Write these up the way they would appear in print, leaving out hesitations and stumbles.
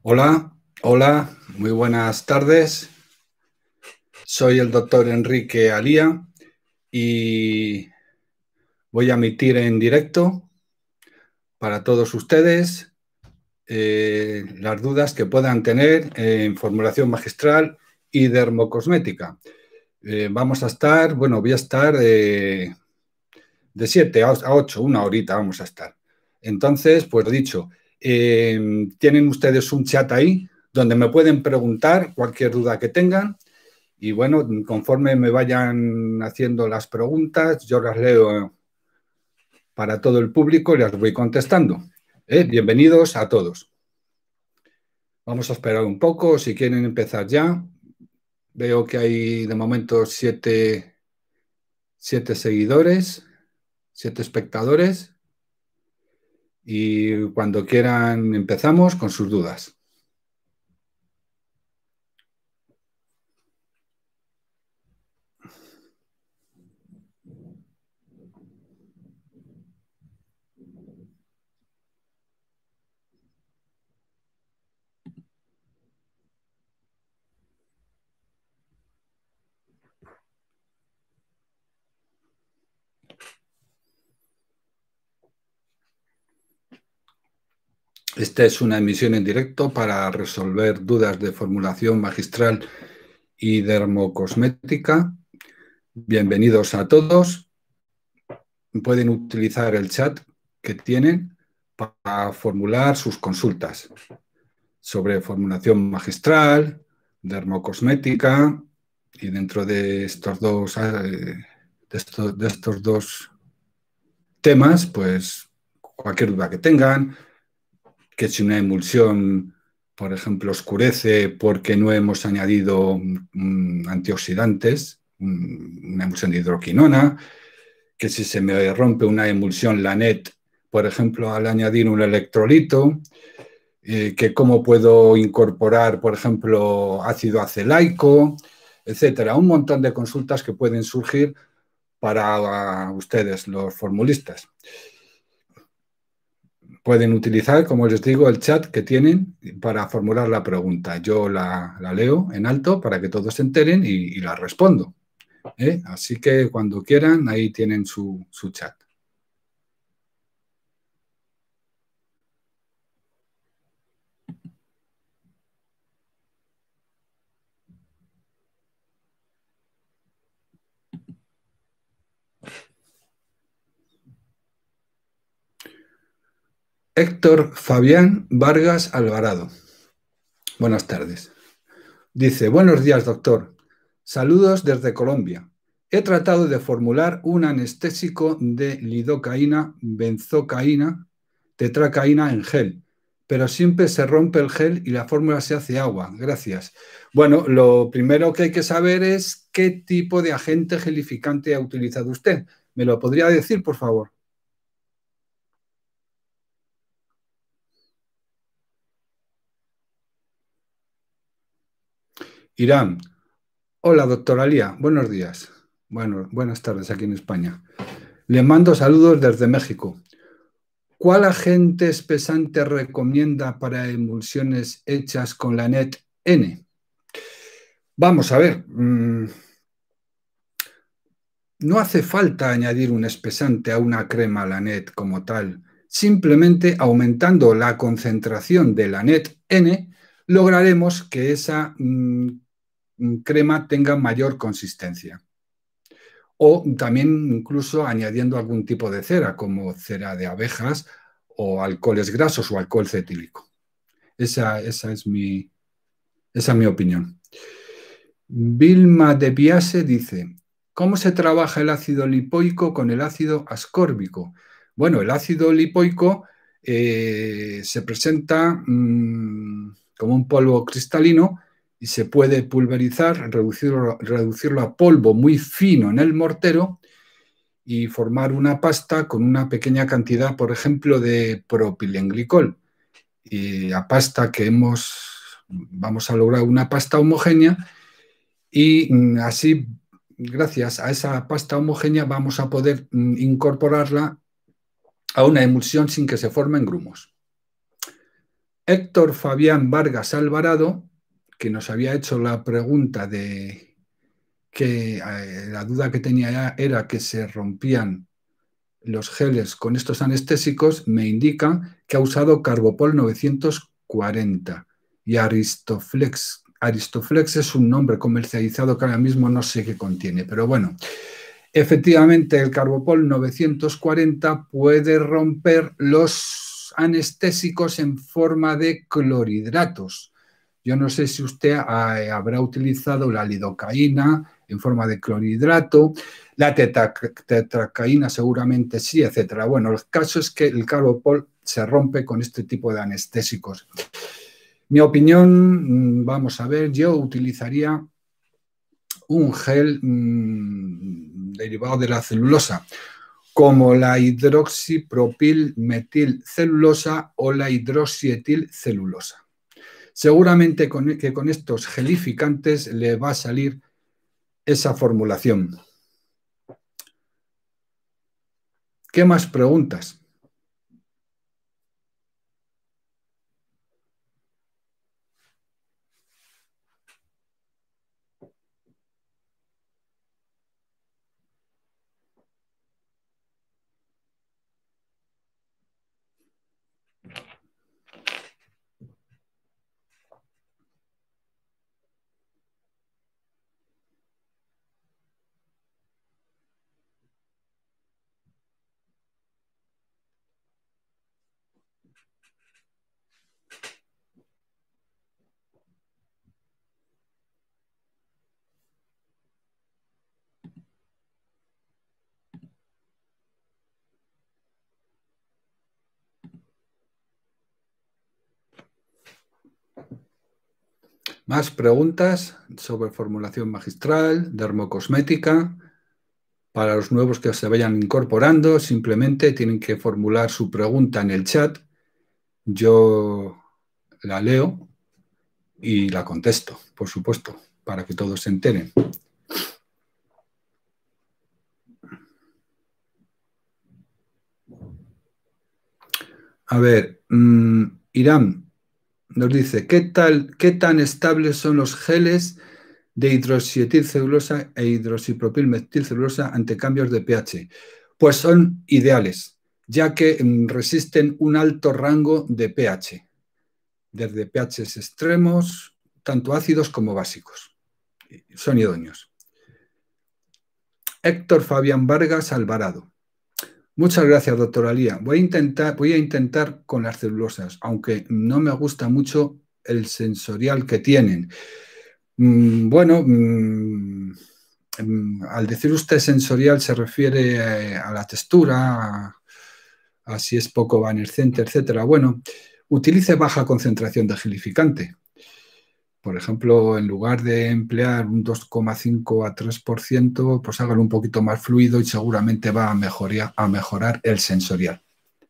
Hola, hola, muy buenas tardes. Soy el doctor Enrique Alía y voy a emitir en directo para todos ustedes las dudas que puedan tener en formulación magistral y dermocosmética. Voy a estar de 7 a 8, una horita vamos a estar. Entonces, pues dicho, tienen ustedes un chat ahí donde me pueden preguntar cualquier duda que tengan. Y bueno, conforme me vayan haciendo las preguntas, yo las leo para todo el público y las voy contestando. Bienvenidos a todos. Vamos a esperar un poco, si quieren empezar ya. Veo que hay de momento siete seguidores, 7 espectadores. Y cuando quieran empezamos con sus dudas. Esta es una emisión en directo para resolver dudas de formulación magistral y dermocosmética. Bienvenidos a todos. Pueden utilizar el chat que tienen para formular sus consultas sobre formulación magistral, dermocosmética y dentro de estos dos temas, pues cualquier duda que tengan, que si una emulsión, por ejemplo, oscurece porque no hemos añadido antioxidantes, una emulsión de hidroquinona, que si se me rompe una emulsión LANET, por ejemplo, al añadir un electrolito, que cómo puedo incorporar, por ejemplo, ácido acelaico, etcétera. Un montón de consultas que pueden surgir para ustedes, los formulistas. Pueden utilizar, como les digo, el chat que tienen para formular la pregunta. Yo la leo en alto para que todos se enteren y la respondo. Así que cuando quieran, ahí tienen su chat. Héctor Fabián Vargas Alvarado. Buenas tardes. Dice, buenos días, doctor. Saludos desde Colombia. He tratado de formular un anestésico de lidocaína, benzocaína, tetracaína en gel, pero siempre se rompe el gel y la fórmula se hace agua. Gracias. Bueno, lo primero que hay que saber es qué tipo de agente gelificante ha utilizado usted. ¿Me lo podría decir, por favor? Irán. Hola, doctora Lía. Buenos días. Bueno, buenas tardes aquí en España. Le mando saludos desde México. ¿Cuál agente espesante recomienda para emulsiones hechas con la NET-N? Vamos a ver, no hace falta añadir un espesante a una crema Lanet como tal. Simplemente aumentando la concentración de Lanet-N, lograremos que esa crema tenga mayor consistencia. O también incluso añadiendo algún tipo de cera, como cera de abejas o alcoholes grasos o alcohol cetílico. Esa es mi opinión. Vilma de Biase dice, ¿cómo se trabaja el ácido lipoico con el ácido ascórbico? Bueno, el ácido lipoico se presenta como un polvo cristalino y se puede pulverizar, reducirlo a polvo muy fino en el mortero y formar una pasta con una pequeña cantidad, por ejemplo, de propilenglicol. Y la pasta que vamos a lograr una pasta homogénea y así, gracias a esa pasta homogénea, vamos a poder incorporarla a una emulsión sin que se formen grumos. Héctor Fabián Vargas Alvarado, que nos había hecho la pregunta de que la duda que tenía era que se rompían los geles con estos anestésicos, me indica que ha usado Carbopol 940 y Aristoflex. Aristoflex es un nombre comercializado que ahora mismo no sé qué contiene, pero bueno, efectivamente el Carbopol 940 puede romper los anestésicos en forma de clorhidratos. Yo no sé si usted habrá utilizado la lidocaína en forma de clorhidrato, la tetracaína seguramente sí, etcétera. Bueno, el caso es que el Carbopol se rompe con este tipo de anestésicos. Mi opinión, vamos a ver, yo utilizaría un gel derivado de la celulosa, como la hidroxipropilmetilcelulosa o la hidroxietilcelulosa. Seguramente que con estos gelificantes le va a salir esa formulación. ¿Qué más preguntas? Más preguntas sobre formulación magistral, dermocosmética. Para los nuevos que se vayan incorporando, simplemente tienen que formular su pregunta en el chat. Yo la leo y la contesto, por supuesto, para que todos se enteren. A ver, Irán nos dice, ¿qué tan estables son los geles de hidroxietilcelulosa e hidroxipropilmetilcelulosa ante cambios de pH? Pues son ideales, ya que resisten un alto rango de pH, desde pHs extremos, tanto ácidos como básicos. Son idóneos. Héctor Fabián Vargas Alvarado. Muchas gracias, doctora Lía. Voy a intentar con las celulosas, aunque no me gusta mucho el sensorial que tienen. Bueno, al decir usted sensorial se refiere a la textura, a si es poco evanescente, etcétera. Bueno, utilice baja concentración de gelificante. Por ejemplo, en lugar de emplear un 2,5 a 3%, pues hágalo un poquito más fluido y seguramente va a mejorar el sensorial.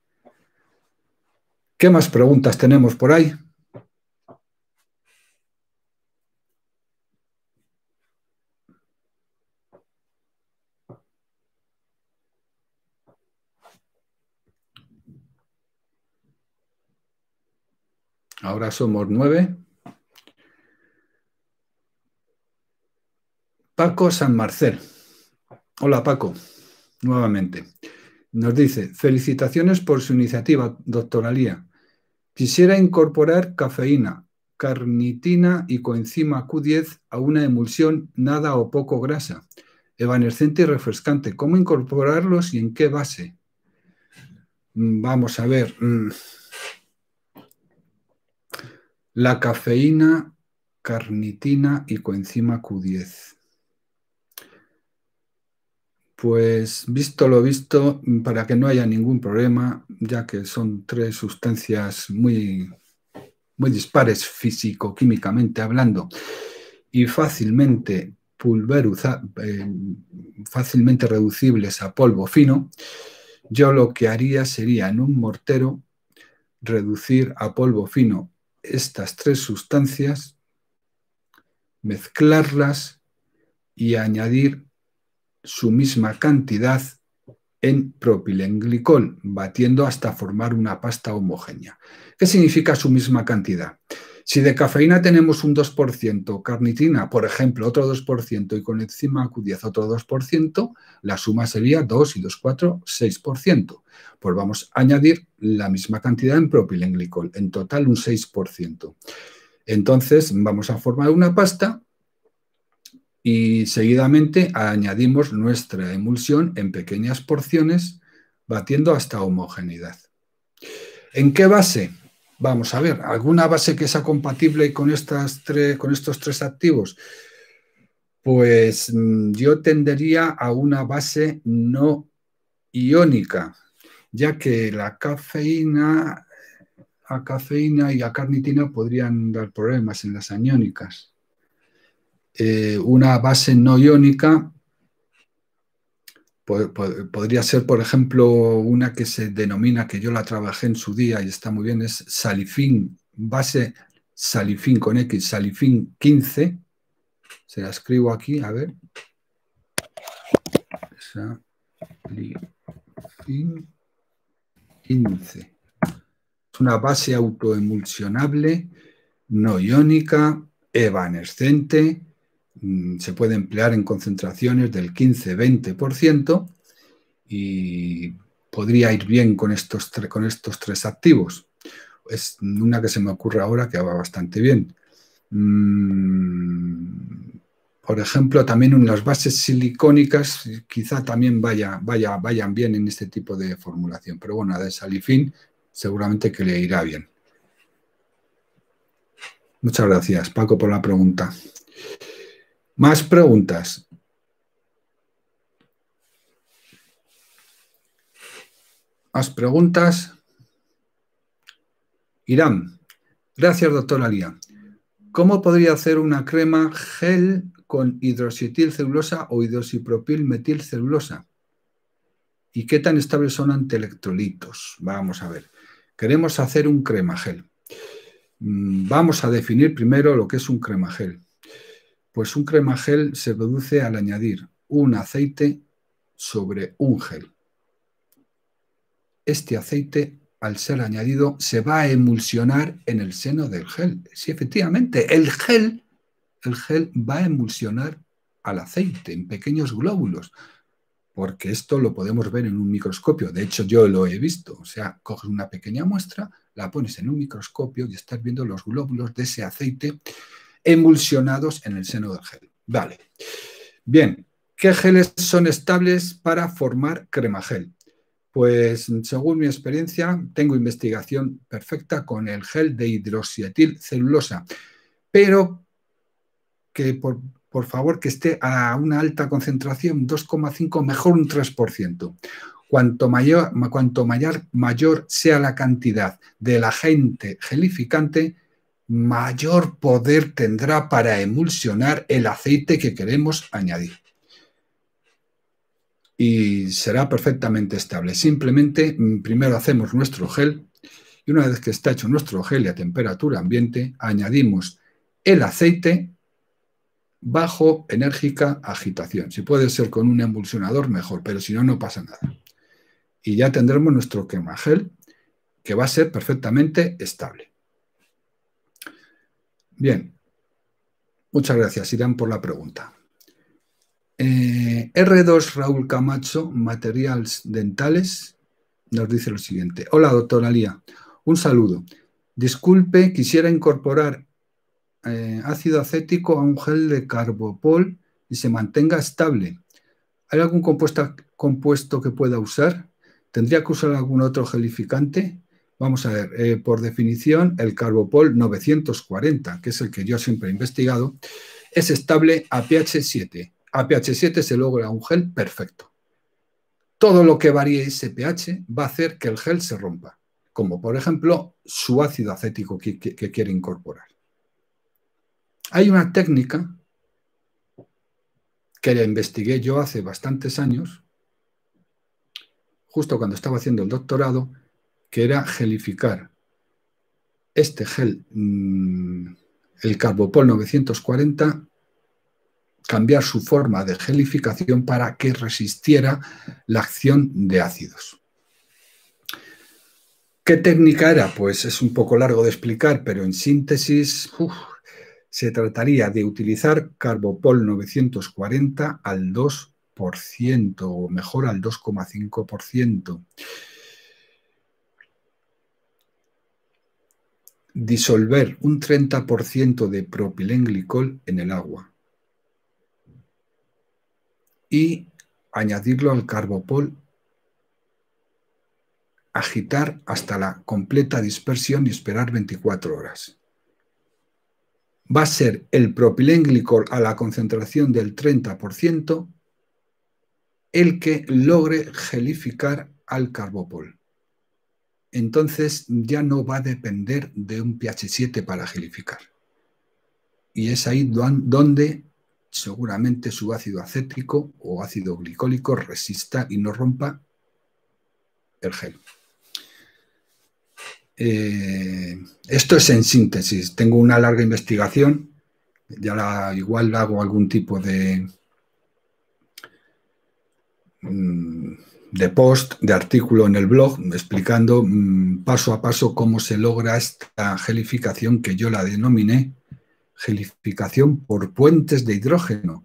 ¿Qué más preguntas tenemos por ahí? Ahora somos 9. Paco San Marcel. Hola, Paco, nuevamente. Nos dice, felicitaciones por su iniciativa, doctora Lía. Quisiera incorporar cafeína, carnitina y coenzima Q10 a una emulsión nada o poco grasa, evanescente y refrescante. ¿Cómo incorporarlos y en qué base? Vamos a ver. La cafeína, carnitina y coenzima Q10. Pues visto lo visto, para que no haya ningún problema, ya que son tres sustancias muy dispares físico-químicamente hablando y fácilmente fácilmente reducibles a polvo fino, yo lo que haría sería en un mortero reducir a polvo fino estas tres sustancias, mezclarlas y añadir su misma cantidad en propilenglicol, batiendo hasta formar una pasta homogénea. ¿Qué significa su misma cantidad? Si de cafeína tenemos un 2%, carnitina, por ejemplo, otro 2%, y con enzima Q10 otro 2%, la suma sería 2 y 2, 4, 6%. Pues vamos a añadir la misma cantidad en propilenglicol, en total un 6%. Entonces vamos a formar una pasta y seguidamente añadimos nuestra emulsión en pequeñas porciones, batiendo hasta homogeneidad. ¿En qué base? Vamos a ver, ¿alguna base que sea compatible con estos tres activos? Pues yo tendería a una base no iónica, ya que la cafeína, y la carnitina podrían dar problemas en las aniónicas. Una base no iónica podría ser, por ejemplo, una que se denomina, que yo la trabajé en su día y está muy bien, es salifín, base salifín con X, salifín 15. Se la escribo aquí, a ver. Salifín 15. Es una base autoemulsionable, no iónica, evanescente. Se puede emplear en concentraciones del 15-20% y podría ir bien con estos tres activos. Es una que se me ocurre ahora que va bastante bien. Por ejemplo, también unas bases silicónicas quizá también vayan bien en este tipo de formulación. Pero bueno, la de salifín seguramente que le irá bien. Muchas gracias, Paco, por la pregunta. Más preguntas. ¿Más preguntas? Irán. Gracias, doctora Lía. ¿Cómo podría hacer una crema gel con hidroxietilcelulosa o hidroxipropilmetilcelulosa? ¿Y qué tan estables son ante electrolitos? Vamos a ver. Queremos hacer un crema gel. Vamos a definir primero lo que es un crema gel. Pues un crema gel se produce al añadir un aceite sobre un gel. Este aceite, al ser añadido, se va a emulsionar en el seno del gel. Sí, efectivamente, el gel va a emulsionar al aceite en pequeños glóbulos, porque esto lo podemos ver en un microscopio. De hecho, yo lo he visto. O sea, coges una pequeña muestra, la pones en un microscopio y estás viendo los glóbulos de ese aceite emulsionados en el seno del gel. Vale. Bien, ¿qué geles son estables para formar crema gel? Pues según mi experiencia, tengo investigación perfecta con el gel de hidroxietilcelulosa, pero que por favor que esté a una alta concentración, 2,5, mejor un 3%. Cuanto mayor sea la cantidad del agente gelificante, mayor poder tendrá para emulsionar el aceite que queremos añadir. Y será perfectamente estable. Simplemente primero hacemos nuestro gel y una vez que está hecho nuestro gel a temperatura ambiente, añadimos el aceite bajo enérgica agitación. Si puede ser con un emulsionador, mejor, pero si no, no pasa nada. Y ya tendremos nuestro crema gel que va a ser perfectamente estable. Bien, muchas gracias, Irán, por la pregunta. R2 Raúl Camacho, Materials Dentales, nos dice lo siguiente. Hola, doctora Lía. Un saludo. Disculpe, quisiera incorporar ácido acético a un gel de carbopol y se mantenga estable. ¿Hay algún compuesto que pueda usar? ¿Tendría que usar algún otro gelificante? Vamos a ver, por definición, el carbopol 940, que es el que yo siempre he investigado, es estable a pH 7. A pH 7 se logra un gel perfecto. Todo lo que varíe ese pH va a hacer que el gel se rompa, como por ejemplo su ácido acético que quiere incorporar. Hay una técnica que la investigué yo hace bastantes años, justo cuando estaba haciendo el doctorado, que era gelificar este gel, el Carbopol 940, cambiar su forma de gelificación para que resistiera la acción de ácidos. ¿Qué técnica era? Pues es un poco largo de explicar, pero en síntesis se trataría de utilizar Carbopol 940 al 2%, o mejor al 2,5%. Disolver un 30% de propilenglicol en el agua y añadirlo al Carbopol, agitar hasta la completa dispersión y esperar 24 horas. Va a ser el propilenglicol a la concentración del 30% el que logre gelificar al Carbopol. Entonces ya no va a depender de un pH 7 para gelificar. Y es ahí donde seguramente su ácido acético o ácido glicólico resista y no rompa el gel. Esto es en síntesis. Tengo una larga investigación, igual hago algún tipo de post, de artículo en el blog, explicando paso a paso cómo se logra esta gelificación que yo la denominé gelificación por puentes de hidrógeno.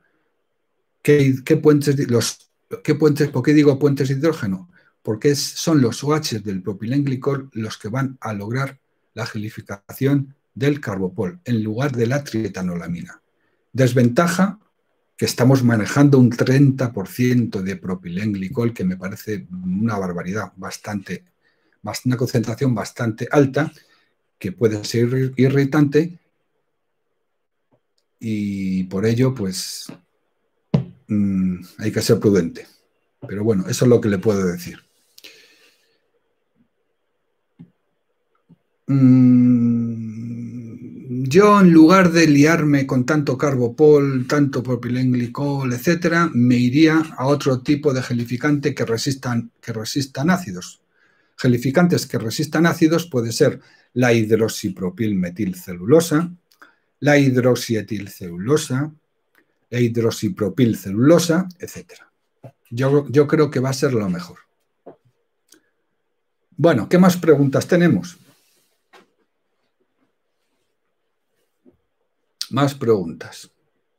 ¿Por qué digo puentes de hidrógeno? Porque son los OH del propilenglicol los que van a lograr la gelificación del Carbopol en lugar de la trietanolamina. Desventaja que estamos manejando un 30% de propilenglicol, que me parece una barbaridad, una concentración bastante alta, que puede ser irritante, y por ello pues hay que ser prudente. Pero bueno, eso es lo que le puedo decir. Yo, en lugar de liarme con tanto Carbopol, tanto propilenglicol, etcétera, me iría a otro tipo de gelificante que resistan ácidos. Gelificantes que resistan ácidos puede ser la hidroxipropilmetilcelulosa, la hidroxietilcelulosa, la hidroxipropilcelulosa, etcétera. Yo creo que va a ser lo mejor. Bueno, ¿qué más preguntas tenemos? Más preguntas.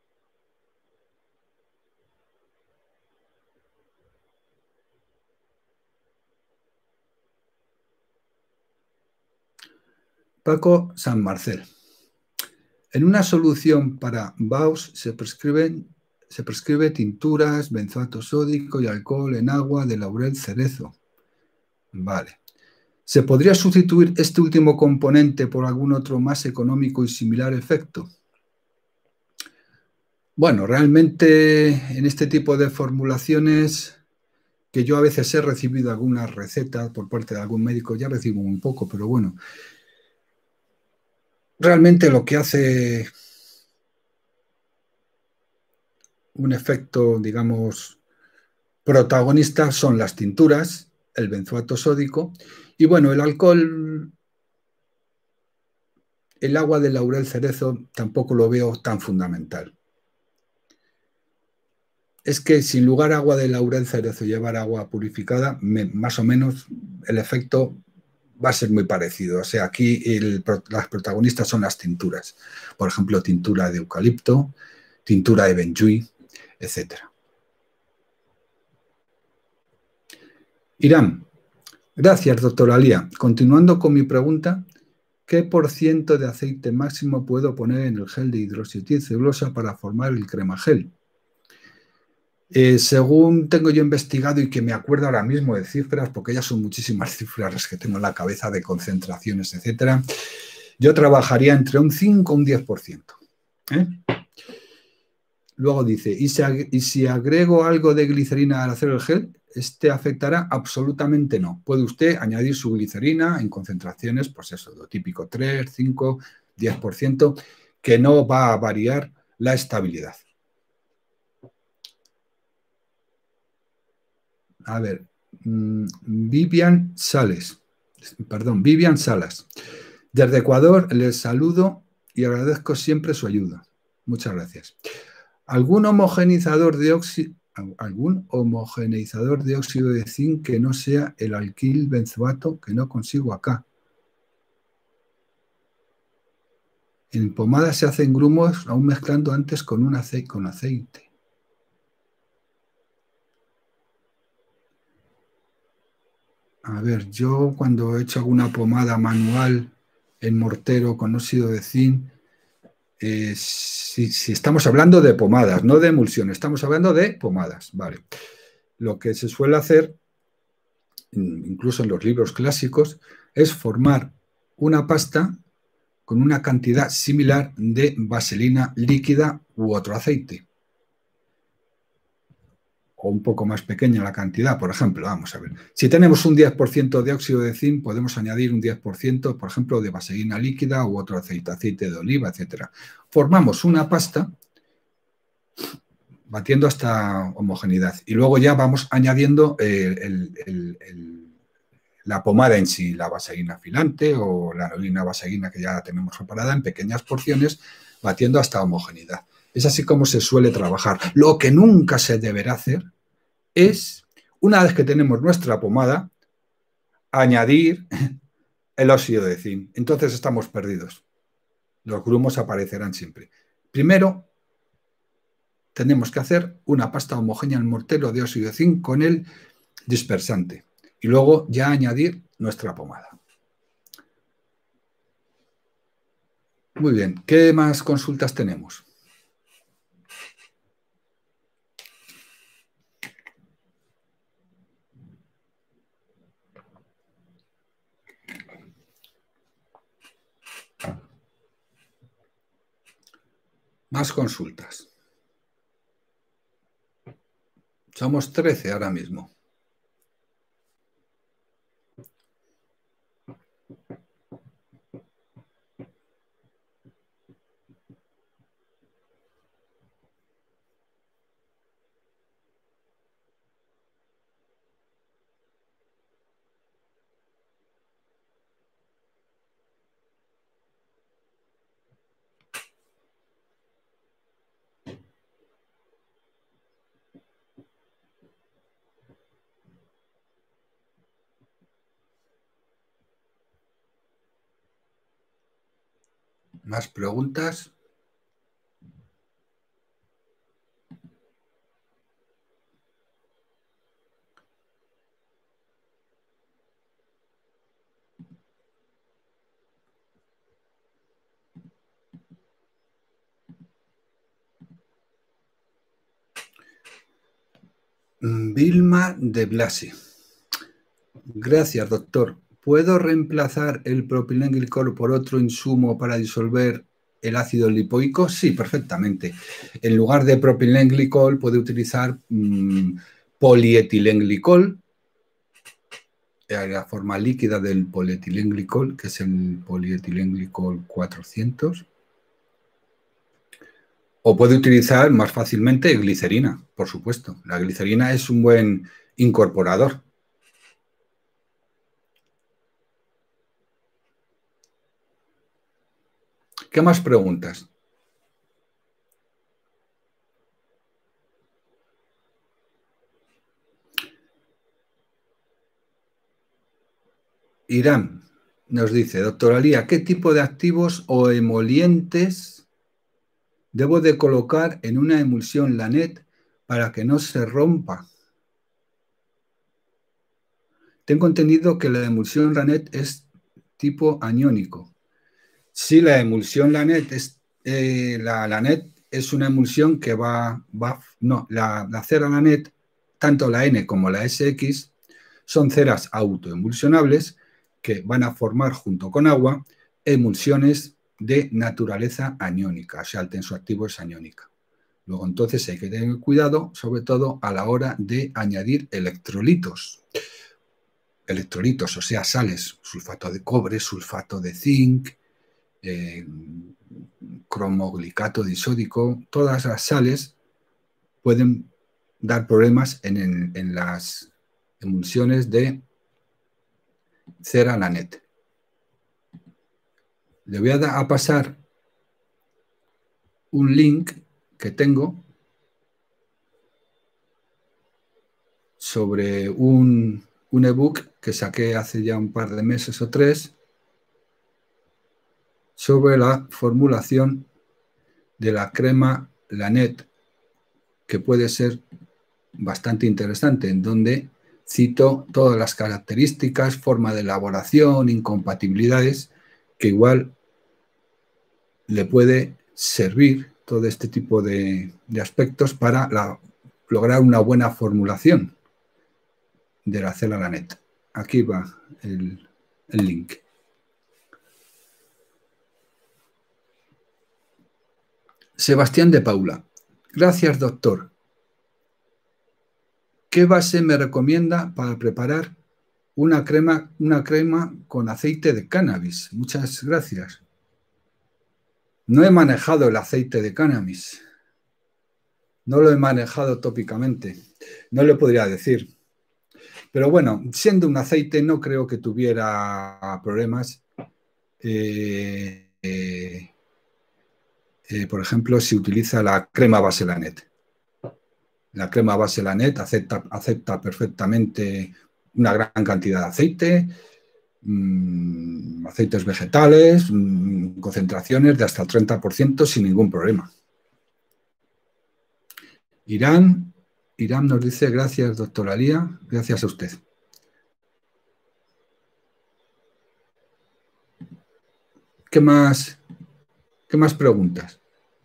Paco San Marcel. En una solución para BAUS se prescribe tinturas, benzoato sódico y alcohol en agua de laurel cerezo. Vale. ¿Se podría sustituir este último componente por algún otro más económico y similar efecto? Bueno, realmente en este tipo de formulaciones, que yo a veces he recibido alguna receta por parte de algún médico, ya recibo muy poco, pero bueno, realmente lo que hace un efecto, digamos, protagonista son las tinturas, el benzoato sódico y, bueno, el alcohol, el agua de laurel cerezo tampoco lo veo tan fundamental. Es que sin lugar agua de laurel cerezo llevar agua purificada, más o menos el efecto va a ser muy parecido. O sea, aquí las protagonistas son las tinturas. Por ejemplo, tintura de eucalipto, tintura de benjuí, etc. Irán. Gracias, doctora Alía. Continuando con mi pregunta, ¿qué % de aceite máximo puedo poner en el gel de hidroxietilcelulosa para formar el cremagel? Según tengo yo investigado y que me acuerdo ahora mismo de cifras, porque ya son muchísimas cifras las que tengo en la cabeza de concentraciones, etcétera, yo trabajaría entre un 5 y un 10%. Luego dice, ¿y si agrego algo de glicerina al hacer el gel, este afectará? Absolutamente no. Puede usted añadir su glicerina en concentraciones, pues eso, lo típico 3, 5, 10%, que no va a variar la estabilidad. A ver, Vivian Salas. Desde Ecuador les saludo y agradezco siempre su ayuda. Muchas gracias. algún homogeneizador de óxido de zinc que no sea el alquil benzoato, que no consigo acá. En pomada se hacen grumos aún mezclando antes con aceite. A ver, yo cuando he hecho alguna pomada manual en mortero con óxido de zinc, si estamos hablando de pomadas, no de emulsión, estamos hablando de pomadas, vale. Lo que se suele hacer, incluso en los libros clásicos, es formar una pasta con una cantidad similar de vaselina líquida u otro aceite. O un poco más pequeña la cantidad, por ejemplo, vamos a ver. Si tenemos un 10% de óxido de zinc, podemos añadir un 10%, por ejemplo, de vaselina líquida u otro aceite de oliva, etcétera. Formamos una pasta batiendo hasta homogeneidad y luego ya vamos añadiendo la pomada en sí, la vaselina filante o la anilina vaselina que ya tenemos preparada en pequeñas porciones, batiendo hasta homogeneidad. Es así como se suele trabajar. Lo que nunca se deberá hacer es, una vez que tenemos nuestra pomada, añadir el óxido de zinc. Entonces estamos perdidos. Los grumos aparecerán siempre. Primero, tenemos que hacer una pasta homogénea en mortero de óxido de zinc con el dispersante. Y luego ya añadir nuestra pomada. Muy bien, ¿qué más consultas tenemos? Más consultas. Somos 13 ahora mismo. ¿Más preguntas? Vilma de Blasi. Gracias, doctor. ¿Puedo reemplazar el propilenglicol por otro insumo para disolver el ácido lipoico? Sí, perfectamente. En lugar de propilenglicol puede utilizar polietilenglicol, la forma líquida del polietilenglicol, que es el polietilenglicol 400. O puede utilizar más fácilmente glicerina, por supuesto. La glicerina es un buen incorporador. ¿Qué más preguntas? Irán nos dice, doctora Lía, ¿qué tipo de activos o emolientes debo de colocar en una emulsión Lanet para que no se rompa? Tengo entendido que la emulsión Lanet es tipo aniónico. Sí, la emulsión Lanet es, la Lanet es una emulsión que la cera Lanet, tanto la N como la SX, son ceras autoemulsionables que van a formar junto con agua emulsiones de naturaleza aniónica, o sea, el tensoactivo es aniónica. Luego, entonces, hay que tener cuidado, sobre todo a la hora de añadir electrolitos. Electrolitos, o sea, sales, sulfato de cobre, sulfato de zinc, cromoglicato disódico, todas las sales pueden dar problemas en las emulsiones de cera Lanet. Le voy a pasar un link que tengo sobre un ebook que saqué hace ya un par de meses o 3 sobre la formulación de la crema Lanet, que puede ser bastante interesante, en donde cito todas las características, forma de elaboración, incompatibilidades, que igual le puede servir todo este tipo de aspectos para lograr una buena formulación de la cera Lanet. Aquí va el link. Sebastián de Paula. Gracias, doctor. ¿Qué base me recomienda para preparar una crema con aceite de cannabis? Muchas gracias. No he manejado el aceite de cannabis. No lo he manejado tópicamente. No le podría decir. Pero bueno, siendo un aceite no creo que tuviera problemas. Por ejemplo, si utiliza la crema base Lanet. La crema base Lanet acepta perfectamente una gran cantidad de aceite, aceites vegetales, concentraciones de hasta el 30% sin ningún problema. Irán nos dice, gracias, doctora Lía, gracias a usted. ¿Qué más preguntas?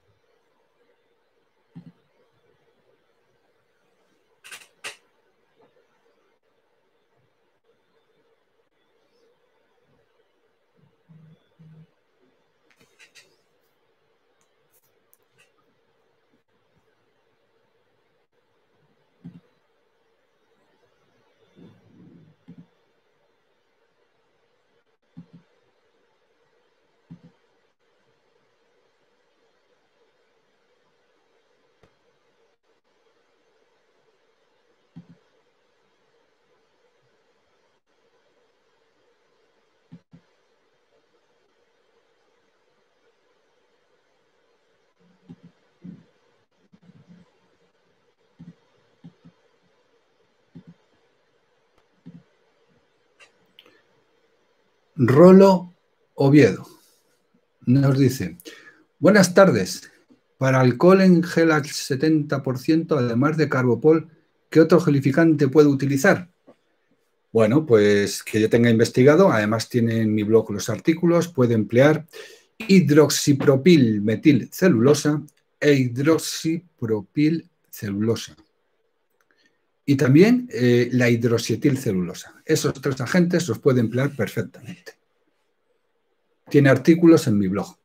Rolo Oviedo nos dice, buenas tardes. Para alcohol en gel al 70%, además de Carbopol, ¿qué otro gelificante puedo utilizar? Bueno, pues que yo tenga investigado, además tiene en mi blog los artículos, puede emplear hidroxipropil metilcelulosa e hidroxipropilcelulosa. Y también la hidroxietilcelulosa. Esos 3 agentes los puede emplear perfectamente. Tiene artículos en mi blog.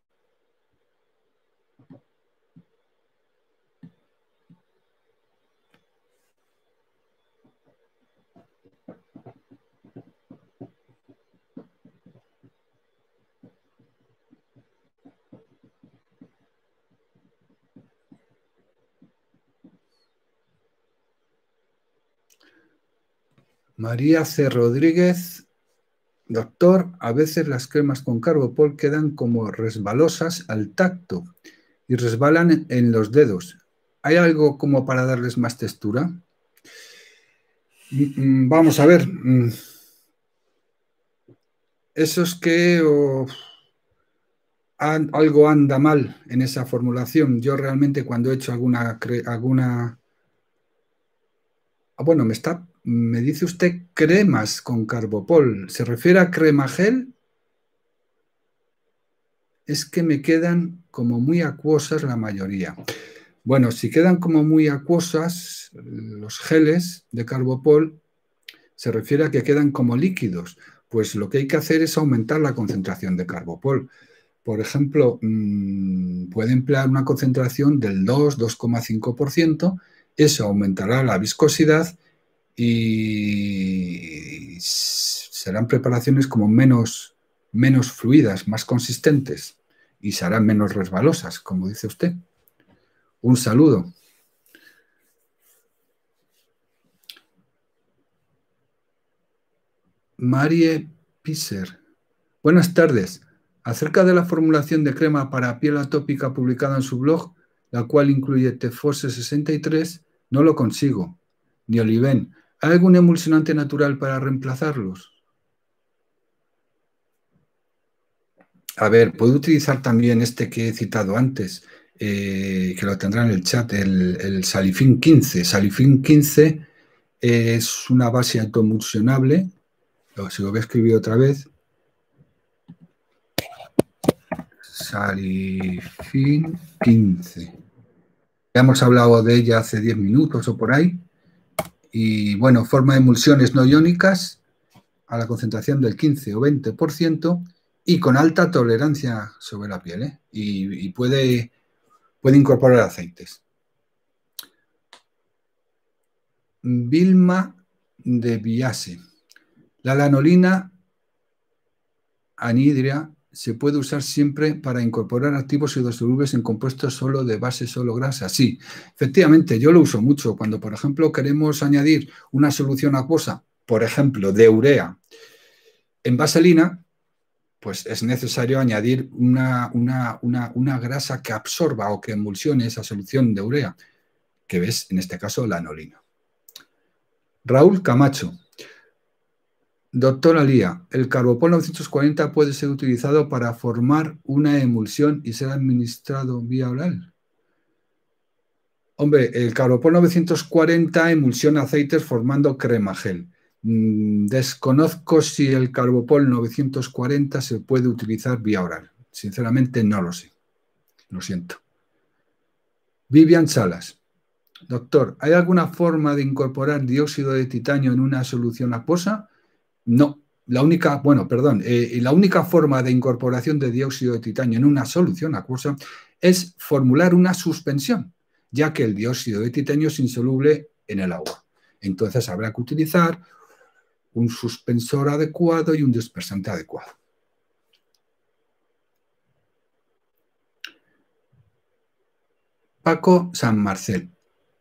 María C. Rodríguez, doctor, a veces las cremas con Carbopol quedan como resbalosas al tacto y resbalan en los dedos. ¿Hay algo como para darles más textura? Vamos a ver. Eso es que algo anda mal en esa formulación. Yo realmente cuando he hecho alguna... Bueno, me dice usted cremas con Carbopol. ¿Se refiere a crema gel? Es que me quedan como muy acuosas la mayoría. Bueno, si quedan como muy acuosas, los geles de Carbopol se refiere a que quedan como líquidos. Pues lo que hay que hacer es aumentar la concentración de Carbopol. Por ejemplo, puede emplear una concentración del 2,5%, eso aumentará la viscosidad y serán preparaciones como menos fluidas, más consistentes y serán menos resbalosas, como dice usted. Un saludo. Marie Pisser. Buenas tardes. Acerca de la formulación de crema para piel atópica publicada en su blog, la cual incluye Tefose 63, no lo consigo, ni Oliven. ¿Hay algún emulsionante natural para reemplazarlos? A ver, puedo utilizar también este que he citado antes, que lo tendrá en el chat, el Salifin 15. Salifin 15 es una base autoemulsionable. Si lo voy a escribir otra vez. Salifin 15. Ya hemos hablado de ella hace 10 minutos o por ahí. Y bueno, forma emulsiones no iónicas a la concentración del 15 o 20% y con alta tolerancia sobre la piel, ¿eh? Y puede incorporar aceites. Vilma de Biase. La lanolina anhidria se puede usar siempre para incorporar activos hidrosolubles en compuestos solo de base solo grasa. Sí, efectivamente, yo lo uso mucho cuando, por ejemplo, queremos añadir una solución acuosa, por ejemplo, de urea en vaselina, pues es necesario añadir una grasa que absorba o que emulsione esa solución de urea, que es, en este caso, la anolina. Raúl Camacho. Doctora Lía, el Carbopol 940 puede ser utilizado para formar una emulsión y ser administrado vía oral. Hombre, el Carbopol 940 emulsiona aceites formando crema gel. Desconozco si el Carbopol 940 se puede utilizar vía oral. Sinceramente no lo sé. Lo siento. Vivian Salas. Doctor, ¿hay alguna forma de incorporar dióxido de titanio en una solución acuosa? No. La única forma de incorporación de dióxido de titanio en una solución acuosa es formular una suspensión, ya que el dióxido de titanio es insoluble en el agua. Entonces habrá que utilizar un suspensor adecuado y un dispersante adecuado. Paco San Marcel.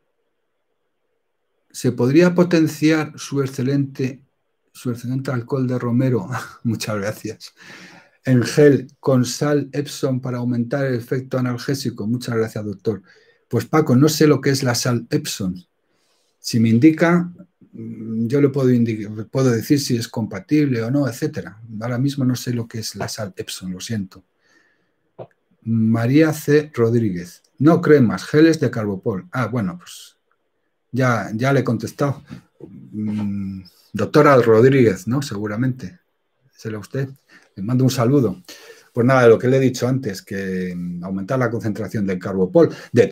¿Se podría potenciar su excelente alcohol de romero? Muchas gracias. En gel con sal Epsom para aumentar el efecto analgésico. Muchas gracias, doctor. Pues Paco, no sé lo que es la sal Epsom. Si me indica, yo le puedo decir si es compatible o no, etcétera. Ahora mismo no sé lo que es la sal Epsom, lo siento. María C. Rodríguez. No cremas, geles de Carbopol. Ah, bueno, pues ya le he contestado. Doctora Rodríguez, ¿no? Seguramente. ¿Será usted? Le mando un saludo. Pues nada, lo que le he dicho antes, que aumentar la concentración del Carbopol,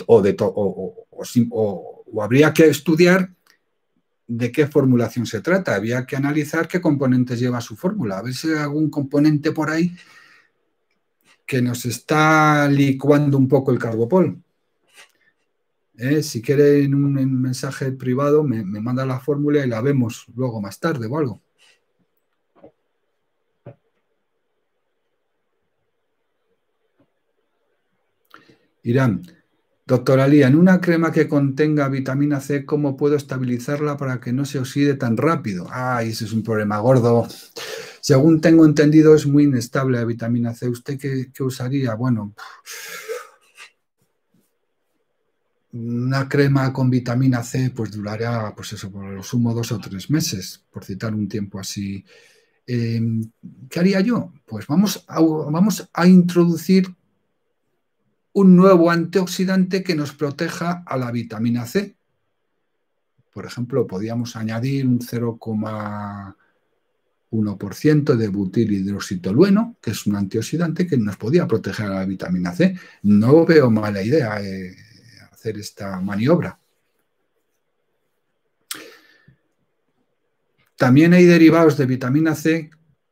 o habría que estudiar de qué formulación se trata. Habría que analizar qué componentes lleva su fórmula. A ver si hay algún componente por ahí que nos está licuando un poco el Carbopol. Si quiere en un mensaje privado me manda la fórmula y la vemos luego más tarde o algo. Irán. Doctora Lía, en una crema que contenga vitamina C, ¿cómo puedo estabilizarla para que no se oxide tan rápido? Ese es un problema gordo. Según tengo entendido, es muy inestable la vitamina C. ¿Usted qué usaría? Bueno, una crema con vitamina C pues durará, pues eso, por lo sumo 2 o 3 meses, por citar un tiempo así. ¿Qué haría yo? Pues vamos a introducir un nuevo antioxidante que nos proteja a la vitamina C. Por ejemplo, podríamos añadir un 0,1% de butilhidroxitolueno, que es un antioxidante que nos podría proteger a la vitamina C. No veo mala idea hacer esta maniobra. También hay derivados de vitamina C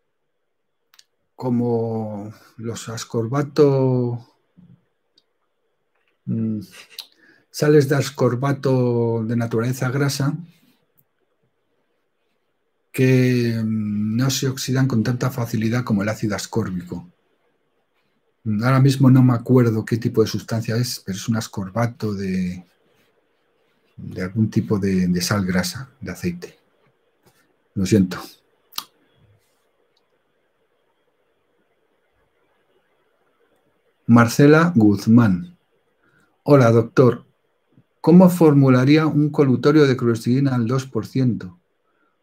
como los ascorbato, sales de ascorbato de naturaleza grasa que no se oxidan con tanta facilidad como el ácido ascórbico. Ahora mismo no me acuerdo qué tipo de sustancia es, pero es un ascorbato de algún tipo de sal grasa, de aceite. Lo siento. Marcela Guzmán. Hola, doctor. ¿Cómo formularía un colutorio de clorexidina al 2%?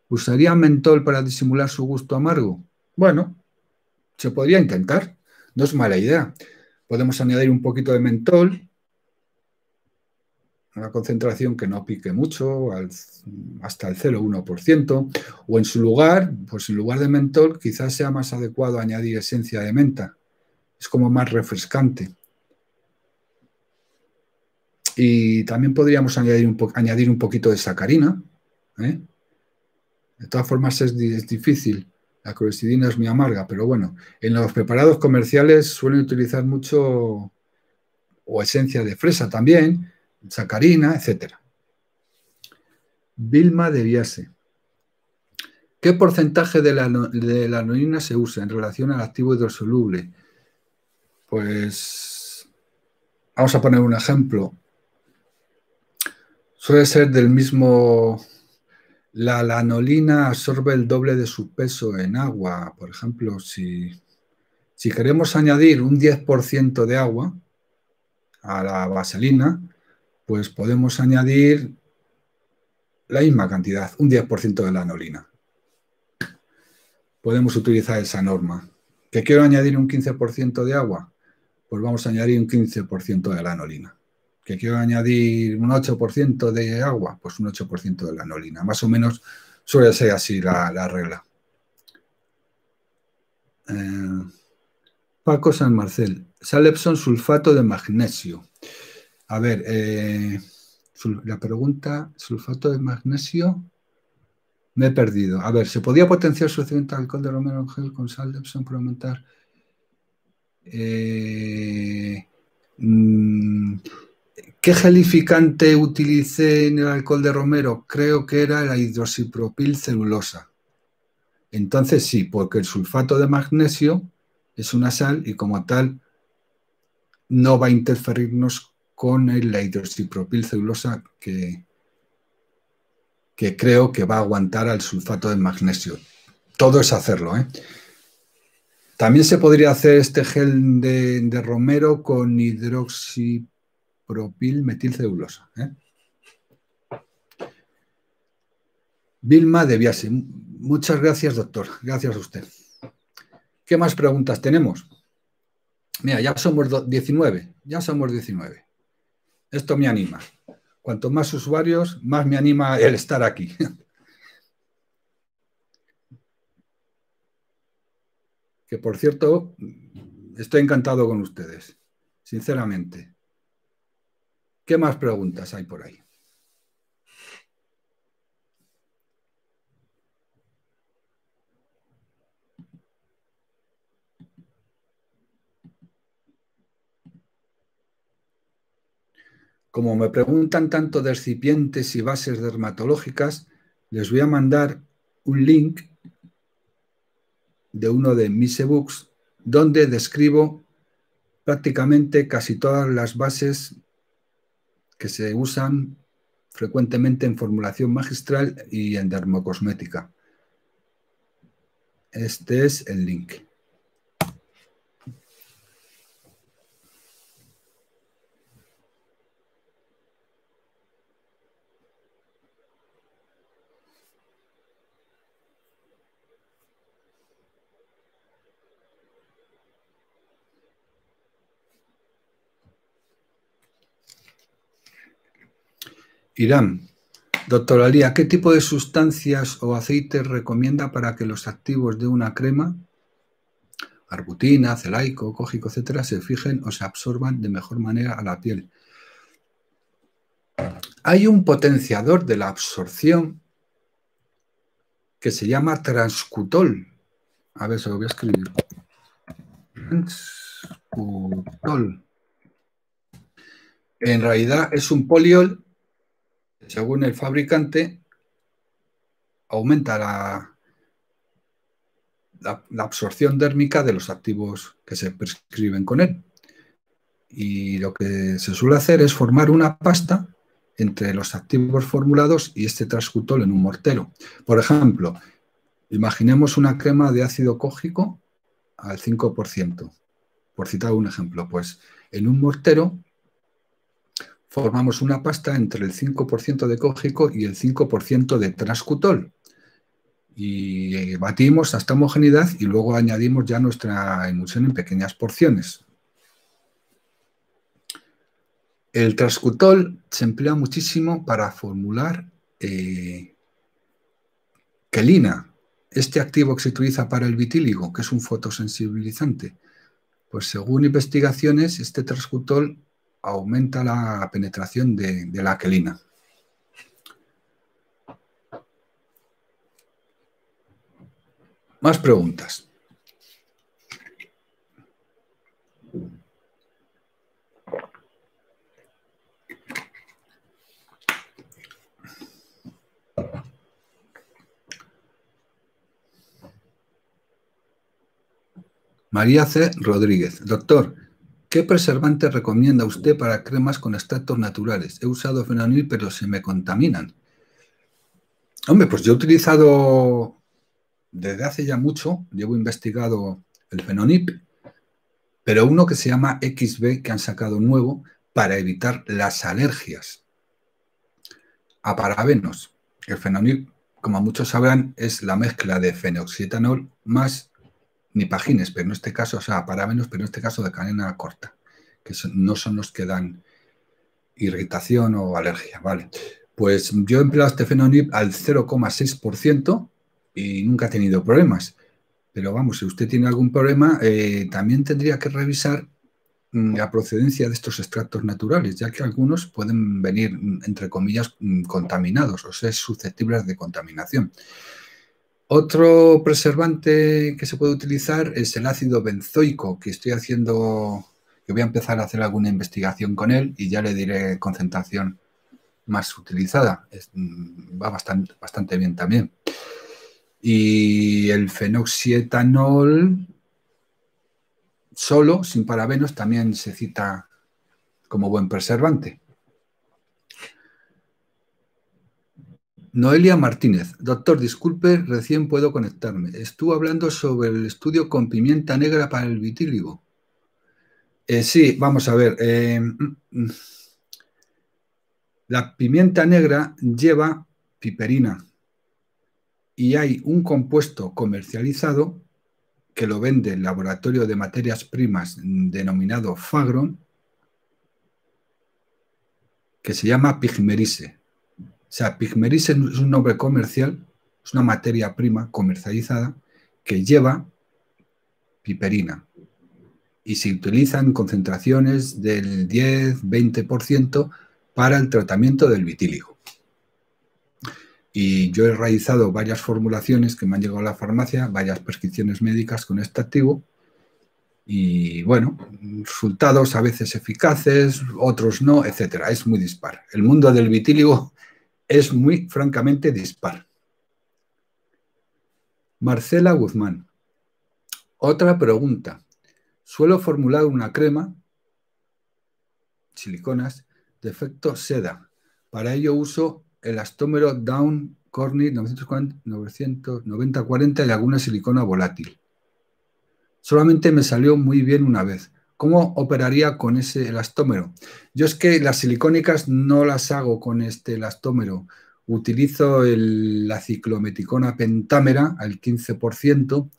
¿Usaría mentol para disimular su gusto amargo? Bueno, se podría intentar. No es mala idea. Podemos añadir un poquito de mentol, una concentración que no pique mucho, hasta el 0,1%, o en su lugar, pues en lugar de mentol, quizás sea más adecuado añadir esencia de menta. Es como más refrescante. Y también podríamos añadir un poquito de sacarina, ¿eh? De todas formas es difícil. La clorexidina es muy amarga, pero bueno, en los preparados comerciales suelen utilizar mucho o esencia de fresa también, sacarina, etc. Vilma de Biase. ¿Qué porcentaje de la anilina se usa en relación al activo hidrosoluble? Pues vamos a poner un ejemplo. Suele ser del mismo. La lanolina absorbe el doble de su peso en agua. Por ejemplo, si queremos añadir un 10% de agua a la vaselina, pues podemos añadir la misma cantidad, un 10% de lanolina. Podemos utilizar esa norma. ¿Que quiero añadir un 15% de agua? Pues vamos a añadir un 15% de lanolina. ¿Que quiero añadir un 8% de agua? Pues un 8% de lanolina. Más o menos suele ser así la regla. Paco San Marcel. Sal Epsom sulfato de magnesio. A ver, la pregunta, sulfato de magnesio, me he perdido. A ver, ¿se podía potenciar su crecimiento de alcohol de romero en gel con sal de Epsom para aumentar? ¿Qué gelificante utilicé en el alcohol de romero? Creo que era la hidroxipropilcelulosa. Entonces sí, porque el sulfato de magnesio es una sal y como tal no va a interferirnos con la hidroxipropilcelulosa que creo que va a aguantar al sulfato de magnesio. Todo es hacerlo, ¿eh? También se podría hacer este gel de romero con hidroxipropilmetilcelulosa, ¿eh? Vilma de Biase. Muchas gracias, doctor. Gracias a usted. ¿Qué más preguntas tenemos? Mira, ya somos 19. Ya somos 19. Esto me anima. Cuanto más usuarios, más me anima el estar aquí. Que, por cierto, estoy encantado con ustedes. Sinceramente. ¿Qué más preguntas hay por ahí? Como me preguntan tanto de excipientes y bases dermatológicas, les voy a mandar un link de uno de mis ebooks donde describo prácticamente casi todas las bases que se usan frecuentemente en formulación magistral y en dermocosmética. Este es el link. Irán. Doctor Alía, ¿qué tipo de sustancias o aceites recomienda para que los activos de una crema, arbutina, celaico, cógico, etcétera, se fijen o se absorban de mejor manera a la piel? Hay un potenciador de la absorción que se llama transcutol. A ver, se lo voy a escribir. Transcutol. En realidad es un poliol, según el fabricante, aumenta la absorción dérmica de los activos que se prescriben con él. Y lo que se suele hacer es formar una pasta entre los activos formulados y este transcutol en un mortero. Por ejemplo, imaginemos una crema de ácido cógico al 5%, por citar un ejemplo. Pues en un mortero formamos una pasta entre el 5% de cógico y el 5% de transcutol. y batimos hasta homogeneidad y luego añadimos ya nuestra emulsión en pequeñas porciones. El transcutol se emplea muchísimo para formular quelina, este activo que se utiliza para el vitíligo, que es un fotosensibilizante. Pues según investigaciones, este transcutol aumenta la penetración de la quelina. Más preguntas. María C. Rodríguez. Doctor, ¿qué preservante recomienda usted para cremas con extractos naturales? He usado fenonil, pero se me contaminan. Hombre, pues yo he utilizado desde hace ya mucho, llevo investigado el fenonip, pero uno que se llama XB, que han sacado nuevo para evitar las alergias a parabenos. El fenonip, como muchos sabrán, es la mezcla de fenoxietanol más nipagines, pero en este caso, o sea, parabenos, pero en este caso de cadena corta, que no son los que dan irritación o alergia, ¿vale? Pues yo he empleado este fenonip al 0,6% y nunca he tenido problemas. Pero vamos, si usted tiene algún problema, también tendría que revisar la procedencia de estos extractos naturales, ya que algunos pueden venir, entre comillas, contaminados o ser susceptibles de contaminación. Otro preservante que se puede utilizar es el ácido benzoico, que voy a empezar a hacer alguna investigación con él y ya le diré concentración más utilizada. Va bastante bien también. Y el fenoxietanol solo, sin parabenos, también se cita como buen preservante. Noelia Martínez. Doctor, disculpe, recién puedo conectarme. Estuvo hablando sobre el estudio con pimienta negra para el vitíligo. Sí, vamos a ver. La pimienta negra lleva piperina y hay un compuesto comercializado que lo vende el laboratorio de materias primas denominado Fagron, que se llama pigmerise. O sea, pigmerise es un nombre comercial, es una materia prima comercializada que lleva piperina y se utiliza en concentraciones del 10-20% para el tratamiento del vitíligo. Y yo he realizado varias formulaciones que me han llegado a la farmacia, varias prescripciones médicas con este activo y, bueno, resultados a veces eficaces, otros no, etcétera. Es muy dispar. El mundo del vitíligo es muy, francamente, dispar. Marcela Guzmán. Otra pregunta. Suelo formular una crema, siliconas, de efecto seda. Para ello uso el elastómero Down Corning 940 y alguna silicona volátil. Solamente me salió muy bien una vez. ¿Cómo operaría con ese elastómero? Yo es que las silicónicas no las hago con este elastómero. Utilizo la ciclometicona pentámera al 15%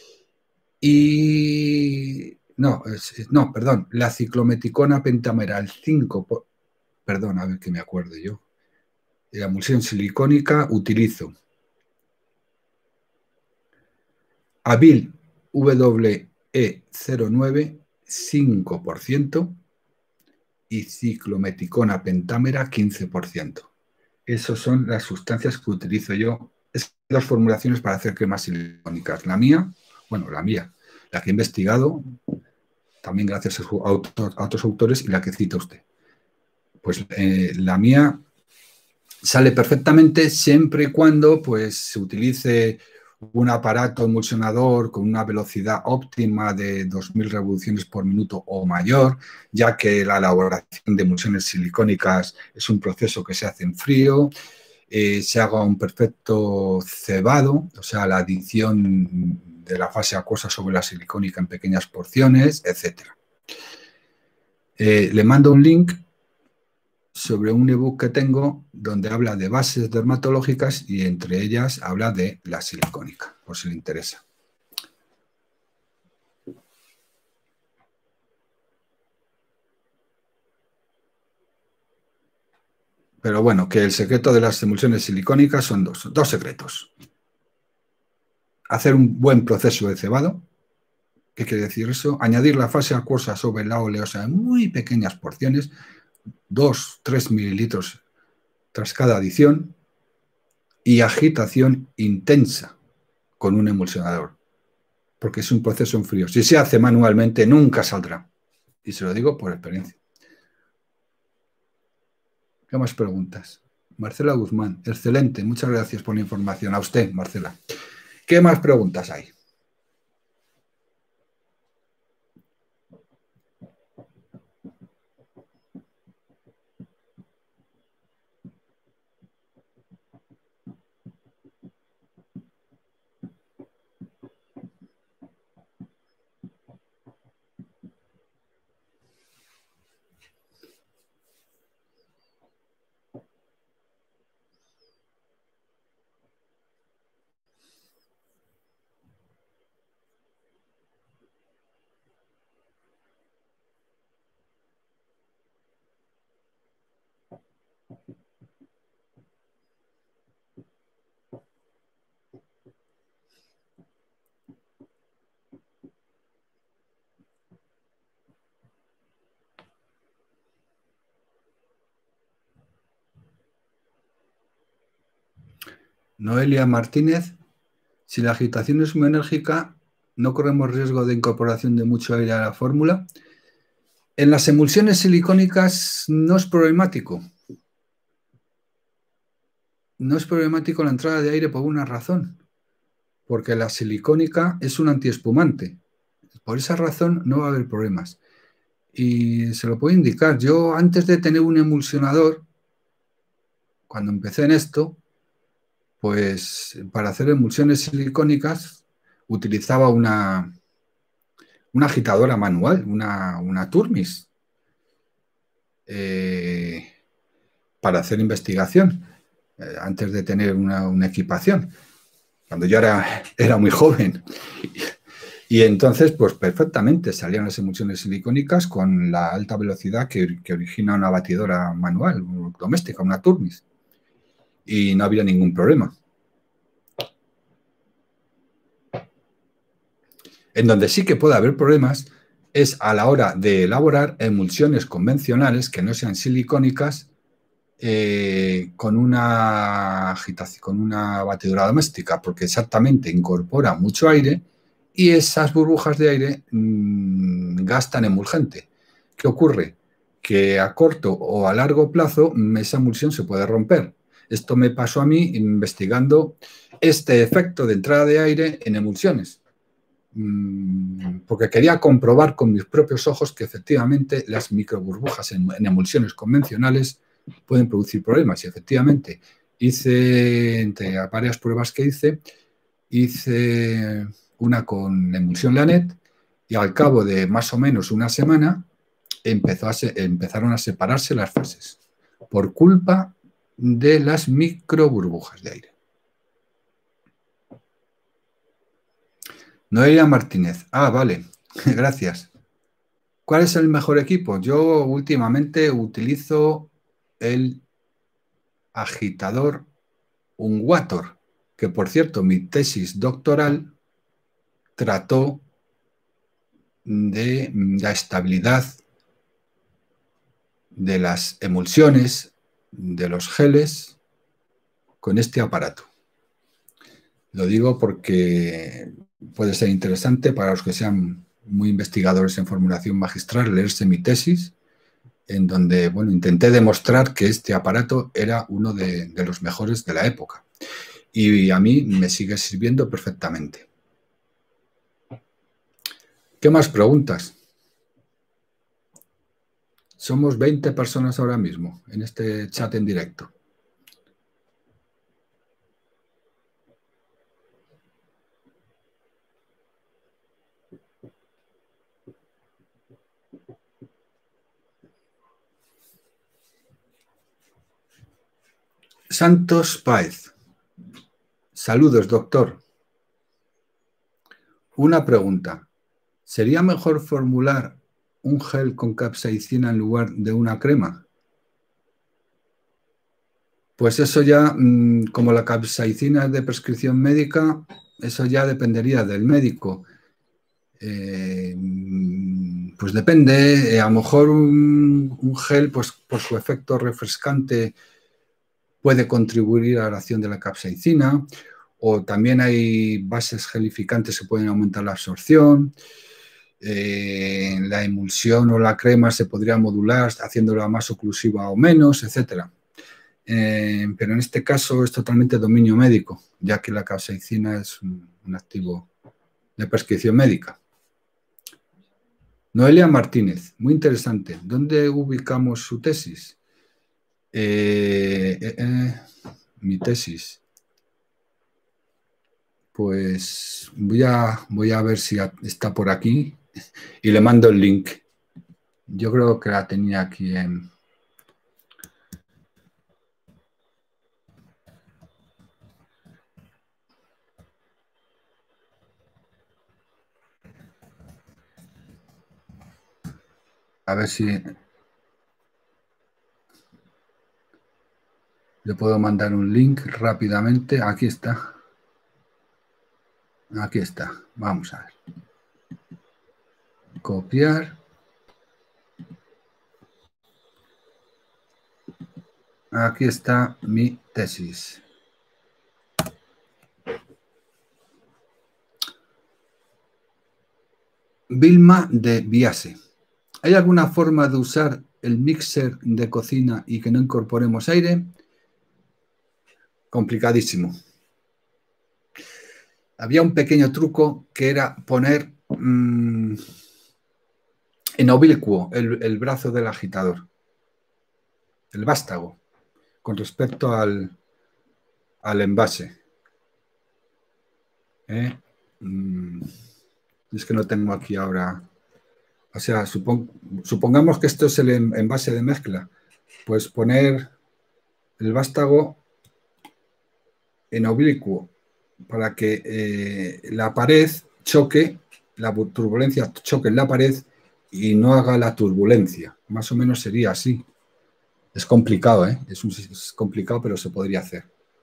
y... No, perdón, la ciclometicona pentámera al 5%. Perdón, a ver que me acuerdo yo. La emulsión silicónica utilizo Avil WE09 5% y ciclometicona pentámera 15%. Esas son las sustancias que utilizo yo. Es dos formulaciones para hacer cremas silicónicas. La mía, la que he investigado, también gracias a otros autores, y la que cita usted. Pues la mía sale perfectamente siempre y cuando pues, se utilice un aparato emulsionador con una velocidad óptima de 2000 revoluciones por minuto o mayor, ya que la elaboración de emulsiones silicónicas es un proceso que se hace en frío, se haga un perfecto cebado, o sea, la adición de la fase acuosa sobre la silicónica en pequeñas porciones, etc. Le mando un link sobre un ebook que tengo donde habla de bases dermatológicas y entre ellas habla de la silicónica, por si le interesa. Pero bueno, que el secreto de las emulsiones silicónicas son dos secretos. Hacer un buen proceso de cebado. ¿Qué quiere decir eso? Añadir la fase acuosa sobre la oleosa en muy pequeñas porciones, 2-3 mililitros tras cada adición, y agitación intensa con un emulsionador, porque es un proceso en frío. Si se hace manualmente, nunca saldrá. Y se lo digo por experiencia. ¿Qué más preguntas? Marcela Guzmán, excelente, muchas gracias por la información. A usted, Marcela. ¿Qué más preguntas hay? Noelia Martínez, si la agitación es muy enérgica, ¿no corremos riesgo de incorporación de mucho aire a la fórmula? En las emulsiones silicónicas no es problemático. No es problemático la entrada de aire por una razón, porque la silicónica es un antiespumante. Por esa razón no va a haber problemas. Y se lo puedo indicar. Yo antes de tener un emulsionador, cuando empecé en esto, pues para hacer emulsiones silicónicas utilizaba una agitadora manual, una Turmis, para hacer investigación, antes de tener una equipación, cuando yo era muy joven. Y entonces, pues perfectamente salían las emulsiones silicónicas con la alta velocidad que origina una batidora manual, doméstica, una Turmis. Y no había ningún problema. En donde sí que puede haber problemas es a la hora de elaborar emulsiones convencionales que no sean silicónicas con una agitación, con una batidora doméstica, porque exactamente incorpora mucho aire y esas burbujas de aire gastan emulgente. ¿Qué ocurre? Que a corto o a largo plazo esa emulsión se puede romper. Esto me pasó a mí investigando este efecto de entrada de aire en emulsiones, porque quería comprobar con mis propios ojos que efectivamente las microburbujas en emulsiones convencionales pueden producir problemas. Y efectivamente, entre varias pruebas que hice una con emulsión Lanet y al cabo de más o menos una semana empezaron a separarse las fases por culpa de las microburbujas de aire. Noelia Martínez. Ah, vale. Gracias. ¿Cuál es el mejor equipo? Yo últimamente utilizo el agitador Unwator, que por cierto mi tesis doctoral trató de la estabilidad de las emulsiones de los geles con este aparato. Lo digo porque puede ser interesante para los que sean muy investigadores en formulación magistral leerse mi tesis, en donde bueno, intenté demostrar que este aparato era uno de los mejores de la época. Y a mí me sigue sirviendo perfectamente. ¿Qué más preguntas? Somos 20 personas ahora mismo en este chat en directo. Santos Páez. Saludos, doctor. Una pregunta. ¿Sería mejor formular un gel con capsaicina en lugar de una crema? Pues eso ya, como la capsaicina es de prescripción médica, eso ya dependería del médico. Pues depende, a lo mejor un gel, pues por su efecto refrescante, puede contribuir a la acción de la capsaicina, o también hay bases gelificantes que pueden aumentar la absorción. La emulsión o la crema se podría modular haciéndola más oclusiva o menos, etcétera. Pero en este caso es totalmente dominio médico, ya que la capsaicina es un activo de prescripción médica. Noelia Martínez, muy interesante. ¿Dónde ubicamos su tesis? Mi tesis. Pues voy a ver si está por aquí y le mando el link. Yo creo que la tenía aquí en... A ver si le puedo mandar un link rápidamente. Aquí está. Aquí está. Vamos a ver. Copiar. Aquí está mi tesis. Vilma de Biase. ¿Hay alguna forma de usar el mixer de cocina y que no incorporemos aire? Complicadísimo. Había un pequeño truco que era poner en oblicuo el brazo del agitador, el vástago, con respecto al envase. Es que no tengo aquí ahora... O sea, supongamos que esto es el envase de mezcla. Pues poner el vástago en oblicuo para que la pared choque, la turbulencia choque en la pared y no haga la turbulencia. Más o menos sería así. Es complicado, ¿eh? Es complicado, pero se podría hacer.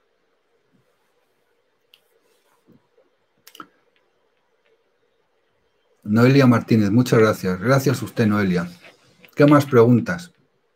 Noelia Martínez, muchas gracias. Gracias a usted, Noelia. ¿Qué más preguntas?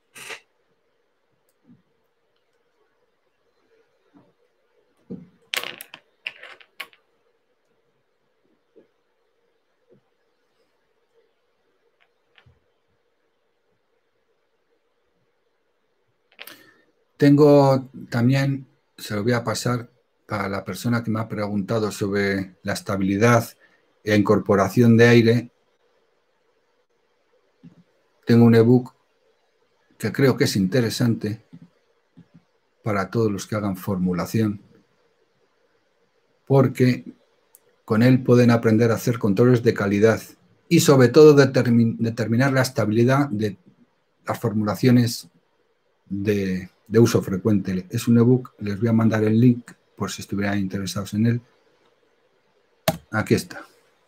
Tengo también, se lo voy a pasar para la persona que me ha preguntado sobre la estabilidad e incorporación de aire. Tengo un ebook que creo que es interesante para todos los que hagan formulación, porque con él pueden aprender a hacer controles de calidad y sobre todo determinar la estabilidad de las formulaciones de uso frecuente. Es un ebook, les voy a mandar el link por si estuvieran interesados en él. Aquí está.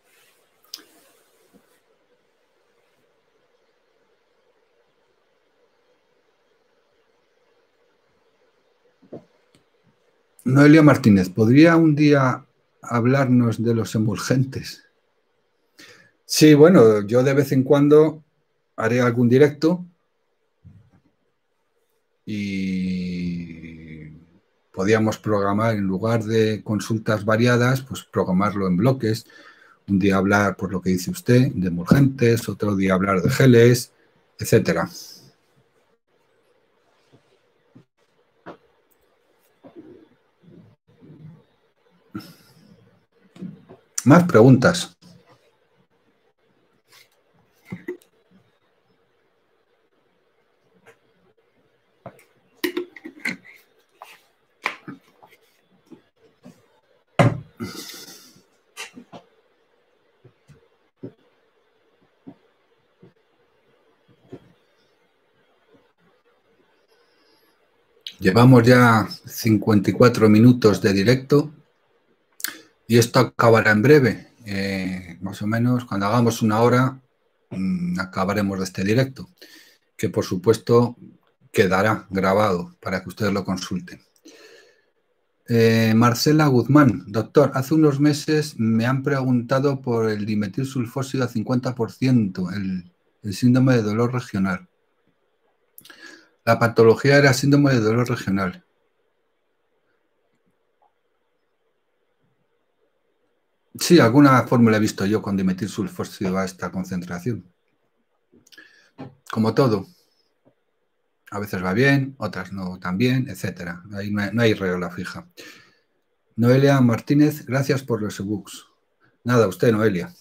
Noelia Martínez, ¿podría un día hablarnos de los emulgentes? Sí, bueno, yo de vez en cuando haré algún directo y podíamos programar, en lugar de consultas variadas, pues programarlo en bloques. Un día hablar, por lo que dice usted, de emulgentes, otro día hablar de geles, etcétera. Más preguntas. Llevamos ya 54 minutos de directo y esto acabará en breve. Más o menos, cuando hagamos una hora, acabaremos de este directo, que por supuesto quedará grabado para que ustedes lo consulten. Marcela Guzmán, doctor, hace unos meses me han preguntado por el dimetilsulfóxido a 50%, el síndrome de dolor regional. La patología era síndrome de dolor regional. Sí, alguna fórmula he visto yo con dimetilsulfóxido a esta concentración. Como todo. A veces va bien, otras no tan bien, etc. Ahí no hay regla fija. Noelia Martínez, gracias por los ebooks. Nada, usted, Noelia.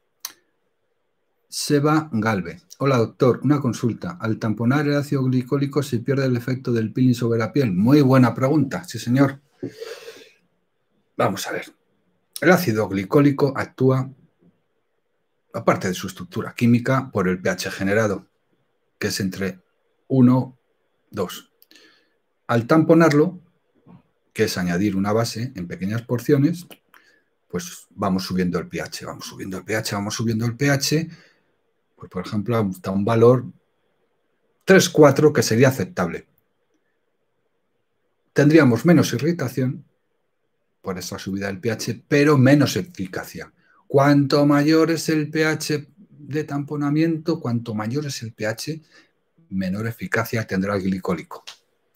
Seba Galve. Hola, doctor. Una consulta. Al tamponar el ácido glicólico se pierde el efecto del peeling sobre la piel. Muy buena pregunta, sí, señor. Vamos a ver. El ácido glicólico actúa, aparte de su estructura química, por el pH generado, que es entre 1 y 2. Al tamponarlo, que es añadir una base en pequeñas porciones, pues vamos subiendo el pH, vamos subiendo el pH, vamos subiendo el pH, pues por ejemplo, hasta un valor 3,4 que sería aceptable. Tendríamos menos irritación por esa subida del pH, pero menos eficacia. Cuanto mayor es el pH de tamponamiento, cuanto mayor es el pH, menor eficacia tendrá el glicólico.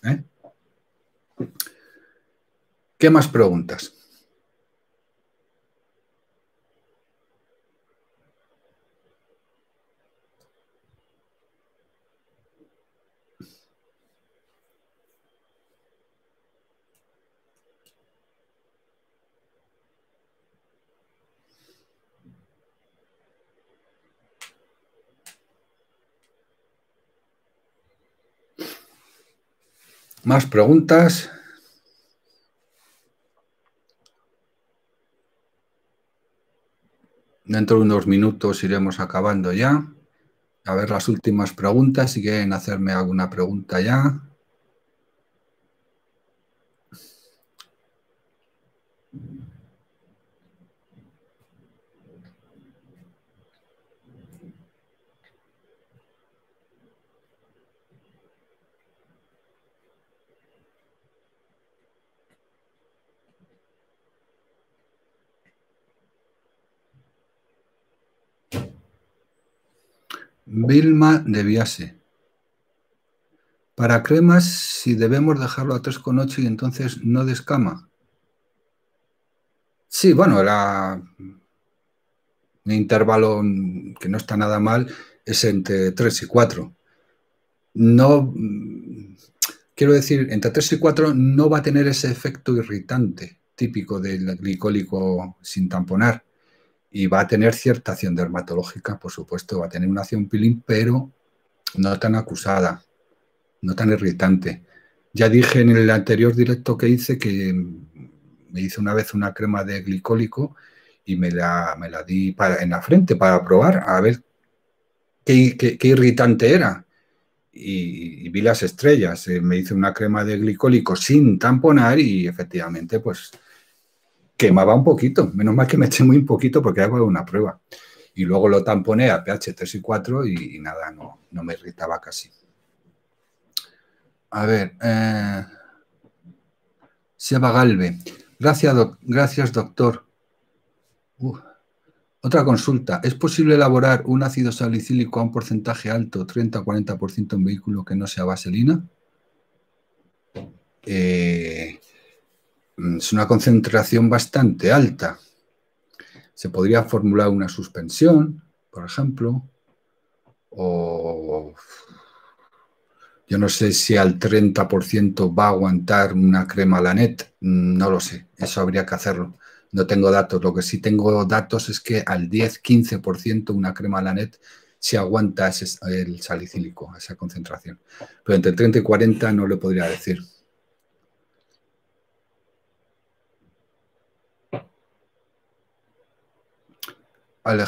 ¿Qué más preguntas? ¿Más preguntas? Dentro de unos minutos iremos acabando ya. A ver las últimas preguntas, si quieren hacerme alguna pregunta ya. Vilma de Viase. Para cremas, si debemos dejarlo a 3,8 y entonces no descama. Sí, bueno, el intervalo que no está nada mal es entre 3 y 4. No, quiero decir, entre 3 y 4 no va a tener ese efecto irritante típico del glicólico sin tamponar. Y va a tener cierta acción dermatológica, por supuesto, va a tener una acción peeling, pero no tan acusada, no tan irritante. Ya dije en el anterior directo que hice que me hice una vez una crema de glicólico y me la di en la frente para probar a ver qué irritante era. Y vi las estrellas. Me hice una crema de glicólico sin tamponar y efectivamente pues quemaba un poquito. Menos mal que me eché muy poquito porque hago una prueba. Y luego lo tamponé a pH 3 y 4 y nada, no me irritaba casi. A ver, Seba Galve. Gracias, doctor. Otra consulta. ¿Es posible elaborar un ácido salicílico a un porcentaje alto, 30-40% en vehículo que no sea vaselina? Es una concentración bastante alta. Se podría formular una suspensión, por ejemplo, o yo no sé si al 30% va a aguantar una crema Lanet, no lo sé, eso habría que hacerlo. No tengo datos, lo que sí tengo datos es que al 10-15% una crema Lanet sí aguanta el salicílico, esa concentración. Pero entre 30 y 40 no le podría decir.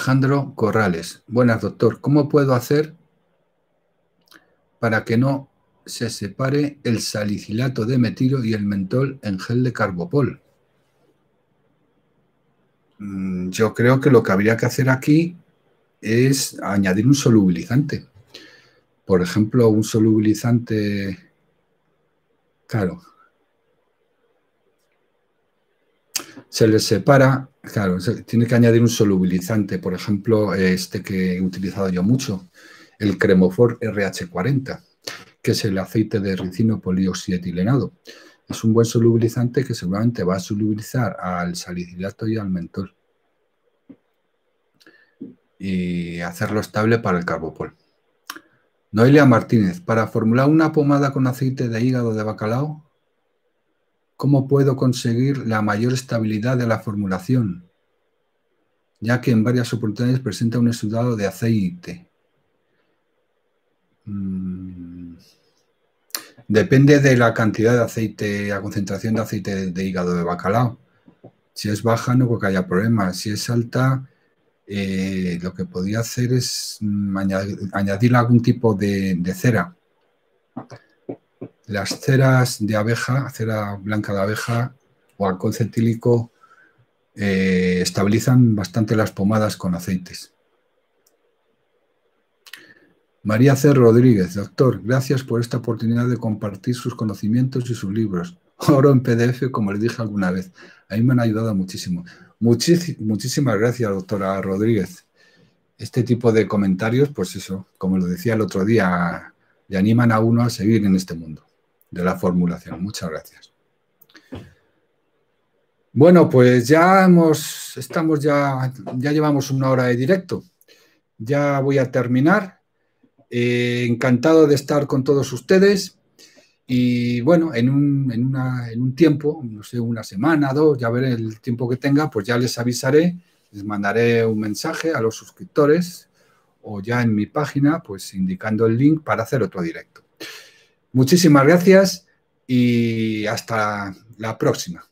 Alejandro Corrales. Buenas, doctor. ¿Cómo puedo hacer para que no se separe el salicilato de metilo y el mentol en gel de carbopol. Yo creo que lo que habría que hacer aquí es añadir un solubilizante. Por ejemplo, un solubilizante, claro, se les separa, claro, tiene que añadir un solubilizante, por ejemplo, este que he utilizado yo mucho, el Cremofor RH40, que es el aceite de ricino polioxietilenado. Es un buen solubilizante que seguramente va a solubilizar al salicilato y al mentol y hacerlo estable para el carbopol. Noelia Martínez, para formular una pomada con aceite de hígado de bacalao, ¿cómo puedo conseguir la mayor estabilidad de la formulación? Ya que en varias oportunidades presenta un exudado de aceite. Depende de la cantidad de aceite, la concentración de aceite de hígado de bacalao. Si es baja, no creo que haya problema. Si es alta, lo que podría hacer es añadir algún tipo de cera. Las ceras de abeja, cera blanca de abeja o alcohol cetílico, estabilizan bastante las pomadas con aceites. María C. Rodríguez, doctor, gracias por esta oportunidad de compartir sus conocimientos y sus libros. Oro en PDF, como les dije alguna vez. A mí me han ayudado muchísimo. Muchísimas gracias, doctora Rodríguez. Este tipo de comentarios, pues eso, como lo decía el otro día, le animan a uno a seguir en este mundo de la formulación. Muchas gracias. Bueno, pues ya llevamos una hora de directo. Ya voy a terminar. Encantado de estar con todos ustedes. Y bueno, en un tiempo, no sé, una semana, dos, ya veré el tiempo que tenga, pues ya les avisaré, les mandaré un mensaje a los suscriptores o ya en mi página, pues indicando el link para hacer otro directo. Muchísimas gracias y hasta la próxima.